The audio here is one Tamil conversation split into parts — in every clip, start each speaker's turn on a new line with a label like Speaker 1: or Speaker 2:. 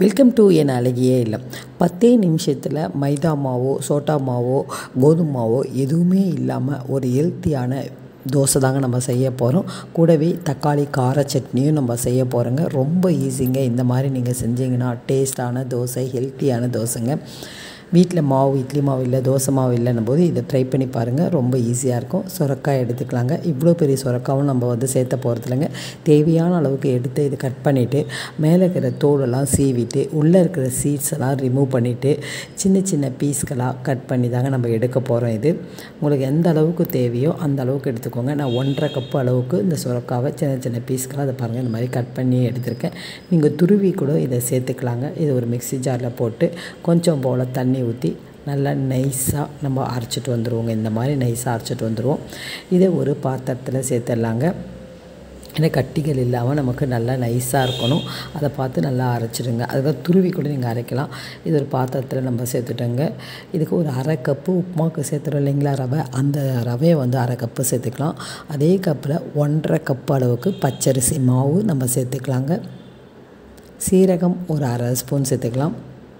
Speaker 1: வெல்கம் டு என் அழகியே இல்லம். 10 நிமிஷத்தில் மைதா மாவோ சோட்டா மாவோ கோதுமை மாவோ எதுவுமே இல்லாமல் ஒரு ஹெல்த்தியான தோசை தாங்க நம்ம செய்ய போகிறோம். கூடவே தக்காளி கார சட்னியும் நம்ம செய்ய போகிறோங்க. ரொம்ப ஈஸிங்க. இந்த மாதிரி நீங்கள் செஞ்சீங்கன்னா டேஸ்டான தோசை, ஹெல்த்தியான தோசைங்க. வீட்டில் மாவு, இட்லி மாவு இல்லை, தோசை மாவு இல்லைன்னும் போது இதை ட்ரை பண்ணி பாருங்கள். ரொம்ப ஈஸியாக இருக்கும். சுரக்காய் எடுத்துக்கலாங்க. இவ்வளோ பெரிய சுரக்காவும் நம்ம சேர்த்த போகிறதில்லைங்க. தேவையான அளவுக்கு எடுத்து இது கட் பண்ணிவிட்டு மேலே இருக்கிற தோலெல்லாம் சீவிட்டு உள்ளே இருக்கிற சீட்ஸ் எல்லாம் ரிமூவ் பண்ணிவிட்டு சின்ன சின்ன பீஸ்களாக கட் பண்ணி தாங்க நம்ம எடுக்க போகிறோம். இது உங்களுக்கு எந்த அளவுக்கு தேவையோ அந்த அளவுக்கு எடுத்துக்கோங்க. நான் 1.5 கப்பு அளவுக்கு இந்த சுரக்காவை சின்ன சின்ன பீஸ்களாக அதை பாருங்கள் இந்த மாதிரி கட் பண்ணி எடுத்திருக்கேன். நீங்கள் துருவி கூட இதை சேர்த்துக்கலாங்க. இது ஒரு மிக்ஸி ஜாரில் போட்டு கொஞ்சம் போல் தண்ணி ஊற்றி நல்லா நைஸாக நம்ம அரைச்சிட்டு வந்துடுவோங்க. இந்த மாதிரி நைஸாக அரைச்சிட்டு வந்துடுவோம். இதை ஒரு பாத்திரத்தில் சேர்த்துடலாங்க. ஏன்னா கட்டிகள் இல்லாமல் நமக்கு நல்லா நைஸாக இருக்கணும். அதை பார்த்து நல்லா அரைச்சிடுங்க. அதுதான் துருவி கூட நீங்கள் அரைக்கலாம். இது ஒரு பாத்திரத்தில் நம்ம சேர்த்துட்டோங்க. இதுக்கு ஒரு 1/2 கப்பு உப்புமாவுக்கு சேர்த்துறோம் இல்லைங்களா ரவை, அந்த ரவையை 1/2 கப்பு சேர்த்துக்கலாம். அதே கப்பில் 1.5 கப்பு அளவுக்கு பச்சரிசி மாவு நம்ம சேர்த்துக்கலாங்க. சீரகம் ஒரு 1/2 ஸ்பூன் சேர்த்துக்கலாம்.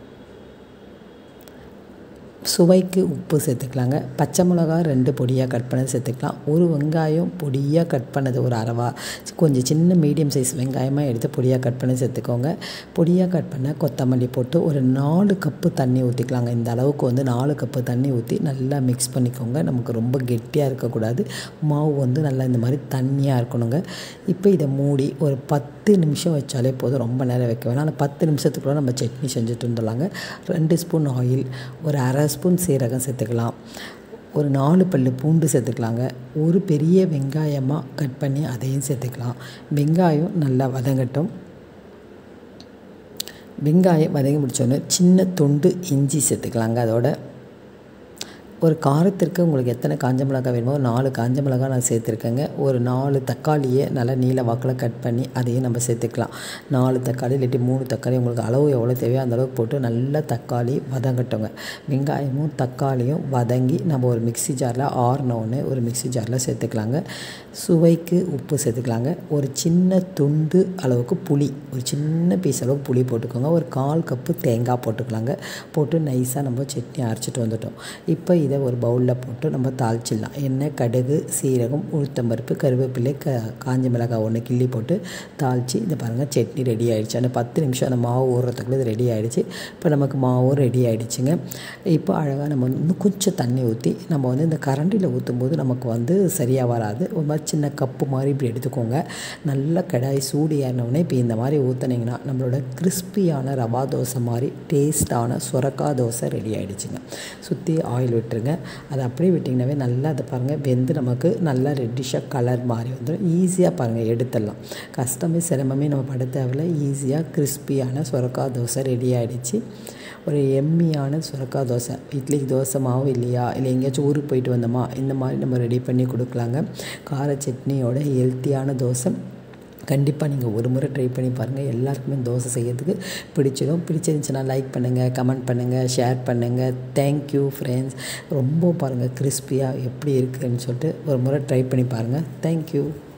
Speaker 1: சுவைக்கு உப்பு சேர்த்துக்கலாங்க. பச்சை மிளகா 2 பொடியாக கட் பண்ணி சேர்த்துக்கலாம். ஒரு வெங்காயம் பொடியாக கட் பண்ணது ஒரு அரவா, கொஞ்சம் சின்ன மீடியம் சைஸ் வெங்காயமாக எடுத்து பொடியாக கட் பண்ணி சேர்த்துக்கோங்க. பொடியாக கட் பண்ண கொத்தமல்லி போட்டு ஒரு 4 கப்பு தண்ணி ஊற்றிக்கலாங்க. இந்த அளவுக்கு 4 கப்பு தண்ணி ஊற்றி நல்லா மிக்ஸ் பண்ணிக்கோங்க. நமக்கு ரொம்ப கெட்டியாக இருக்கக்கூடாது. மாவு நல்லா இந்த மாதிரி தண்ணியாக இருக்கணுங்க. இப்போ இதை மூடி ஒரு 10 நிமிஷம் வச்சாலே போதும். ரொம்ப நேரம் வைக்க வேணாம். ஆனால் 10 நிமிஷத்துக்குள்ளே நம்ம சட்னி செஞ்சுட்டு வந்துடலாங்க. 2 ஸ்பூன் ஆயில், ஒரு 1/2 ஸ்பூன் சீரகம் சேர்த்துக்கலாம். ஒரு 4 பல்லு பூண்டு சேர்த்துக்கலாங்க. ஒரு பெரிய வெங்காயமாக கட் பண்ணி அதையும் சேர்த்துக்கலாம். வெங்காயம் நல்லா வதங்கட்டும். வெங்காயம் வதங்கி முடித்தோடனே சின்ன துண்டு இஞ்சி சேர்த்துக்கலாங்க. அதோட ஒரு காரத்திற்கு உங்களுக்கு எத்தனை காஞ்ச மிளகாய் வேணுமோ 4 காஞ்ச மிளகாய் நான் சேர்த்துருக்கேங்க. ஒரு 4 தக்காளியை நல்லா நீல வாக்கில் கட் பண்ணி அதையும் நம்ம சேர்த்துக்கலாம். 4 தக்காளி இல்லாட்டி 3 தக்காளி உங்களுக்கு அளவு எவ்வளோ தேவையோ அந்த அளவுக்கு போட்டு நல்லா தக்காளி வதங்கட்டுங்க. வெங்காயமும் தக்காளியும் வதங்கி நம்ம ஒரு மிக்ஸி ஜாரில் ஆறினோன்னு ஒரு மிக்ஸி ஜாரில் சேர்த்துக்கலாங்க. சுவைக்கு உப்பு சேர்த்துக்கலாங்க. ஒரு சின்ன துண்டு அளவுக்கு புளி, ஒரு சின்ன பீஸ் அளவுக்கு புளி போட்டுக்கோங்க. ஒரு 1/4 கப்பு தேங்காய் போட்டுக்கலாங்க. போட்டு நைஸாக நம்ம சட்னி அரைச்சிட்டு வந்துட்டோம். இப்போ இதை ஒரு பவுலில் போட்டு நம்ம தாளிச்சிடலாம். எண்ணெய், கடுகு, சீரகம், உளுத்தம்பருப்பு, கருவேப்பிலை, காஞ்ச மிளகாய் 1 கிள்ளி போட்டு தாளித்து இதை பாருங்கள் சட்னி ரெடி ஆகிடுச்சு. அந்த 10 நிமிஷம் அந்த மாவு ஊறுறதுக்குள்ளே இது ரெடி ஆகிடுச்சு. இப்போ நமக்கு மாவும் ரெடி ஆகிடுச்சுங்க. இப்போ அழகாக நம்ம இன்னும் கொஞ்சம் தண்ணி ஊற்றி நம்ம இந்த கரண்டியில் ஊற்றும்போது நமக்கு சரியாக வராது. ஒரு மாதிரி சின்ன கப்பு மாதிரி இப்படி எடுத்துக்கோங்க. நல்லா கடாய் சூடு ஏறினோடனே இப்போ இந்த மாதிரி ஊற்றினீங்கன்னா நம்மளோட கிறிஸ்பியான ரவா தோசை மாதிரி டேஸ்டான சுரக்காய் தோசை ரெடி ஆகிடுச்சுங்க. சுற்றி ஆயில் விட்டுருங்க. அதை அப்படியே விட்டிங்கனாவே நல்லா அதை பாருங்கள் வெந்து நமக்கு நல்லா ரெட்டிஷாக கலர் மாதிரி வந்துடும். ஈஸியாக பாருங்கள் எடுத்துடலாம். கஷ்டமே சிரமமே நம்ம பட தேவையில்ல. ஈஸியாக கிறிஸ்பியான சுரக்காய் தோசை ரெடி ஆகிடுச்சு. ஒரு எம்மியான சுரக்காய் தோசை. இட்லிக்கு தோசை மாவு இல்லையா, இல்லை எங்கேயாச்சும் ஊருக்கு போயிட்டு வந்தோமா, இந்த மாதிரி நம்ம ரெடி பண்ணி கொடுக்கலாங்க. கார சட்னியோட ஹெல்த்தியான தோசை கண்டிப்பாக நீங்கள் ஒரு முறை ட்ரை பண்ணி பாருங்கள். எல்லாருக்குமே தோசை செய்யறதுக்கு பிடிச்சிடும். பிடிச்சிருந்துச்சுன்னா லைக் பண்ணுங்கள், கமெண்ட் பண்ணுங்கள், ஷேர் பண்ணுங்கள். Thank you friends. ரொம்ப பாருங்கள் கிறிஸ்பியாக எப்படி இருக்குதுன்னு சொல்லிட்டு ஒரு முறை ட்ரை பண்ணி பாருங்கள். தேங்க்யூ.